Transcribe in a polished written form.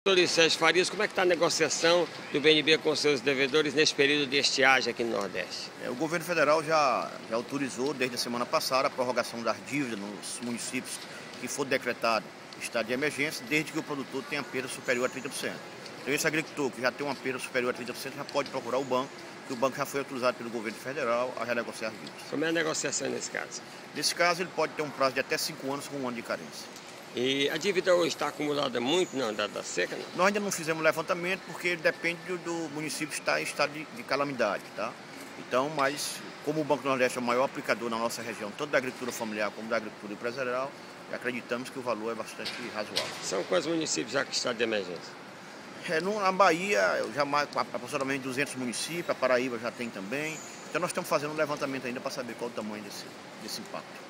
Doutor Sérgio Farias, como é que está a negociação do BNB com seus devedores nesse período de estiagem aqui no Nordeste? O governo federal já autorizou desde a semana passada a prorrogação das dívidas nos municípios que for decretado estado de emergência, desde que o produtor tenha perda superior a 30%. Então esse agricultor que já tem uma perda superior a 30% já pode procurar o banco, que o banco já foi autorizado pelo governo federal a renegociar as dívidas. Como é a negociação nesse caso? Nesse caso ele pode ter um prazo de até 5 anos com 1 ano de carência. E a dívida hoje está acumulada muito da seca? Não? Nós ainda não fizemos levantamento porque depende do município estar em estado de calamidade, tá? Então, mas como o Banco do Nordeste é o maior aplicador na nossa região, tanto da agricultura familiar como da agricultura empresarial, acreditamos que o valor é bastante razoável. São quantos municípios já que estão de emergência? Na Bahia, aproximadamente 200 municípios, a Paraíba já tem também. Então nós estamos fazendo um levantamento ainda para saber qual o tamanho desse impacto.